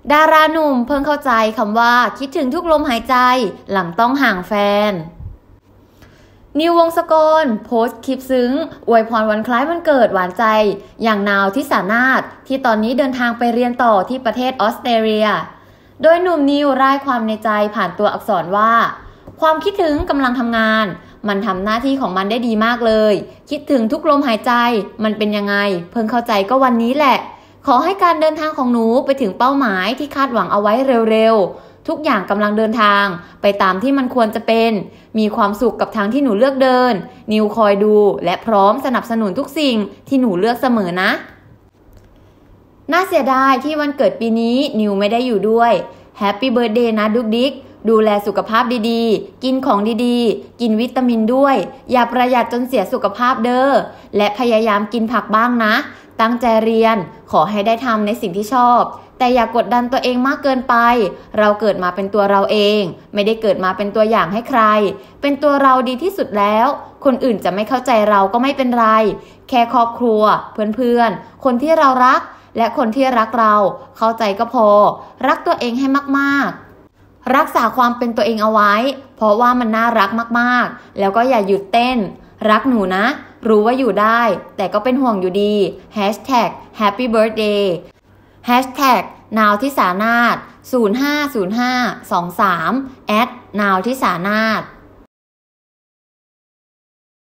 ดาราหนุ่มเพิ่งเข้าใจคำว่าคิดถึงทุกลมหายใจหลังต้องห่างแฟนนิววงศกรโพสต์คลิปซึ้งอวยพรวันคล้ายวันเกิดหวานใจอย่างนาวทิสานาถที่ตอนนี้เดินทางไปเรียนต่อที่ประเทศออสเตรเลียโดยหนุ่มนิวร่ายความในใจผ่านตัวอักษรว่าความคิดถึงกำลังทำงานมันทำหน้าที่ของมันได้ดีมากเลยคิดถึงทุกลมหายใจมันเป็นยังไงเพิ่งเข้าใจก็วันนี้แหละขอให้การเดินทางของหนูไปถึงเป้าหมายที่คาดหวังเอาไว้เร็วๆทุกอย่างกำลังเดินทางไปตามที่มันควรจะเป็นมีความสุขกับทางที่หนูเลือกเดินนิวคอยดูและพร้อมสนับสนุนทุกสิ่งที่หนูเลือกเสมอนะน่าเสียดายที่วันเกิดปีนี้นิวไม่ได้อยู่ด้วยแฮปปี้เบิร์ธเดย์นะดุ๊กดิ๊กดูแลสุขภาพดีๆกินของดีๆกินวิตามินด้วยอย่าประหยัดจนเสียสุขภาพเด้อและพยายามกินผักบ้างนะตั้งใจเรียนขอให้ได้ทำในสิ่งที่ชอบแต่อย่ากดดันตัวเองมากเกินไปเราเกิดมาเป็นตัวเราเองไม่ได้เกิดมาเป็นตัวอย่างให้ใครเป็นตัวเราดีที่สุดแล้วคนอื่นจะไม่เข้าใจเราก็ไม่เป็นไรแค่ครอบครัวเพื่อนๆคนที่เรารักและคนที่รักเราเข้าใจก็พอรักตัวเองให้มากๆรักษาความเป็นตัวเองเอาไว้เพราะว่ามันน่ารักมากๆแล้วก็อย่าหยุดเต้นรักหนูนะรู้ว่าอยู่ได้แต่ก็เป็นห่วงอยู่ดี #Happy Birthday #นาวทิสานาถ050523 @นาวทิสานาถ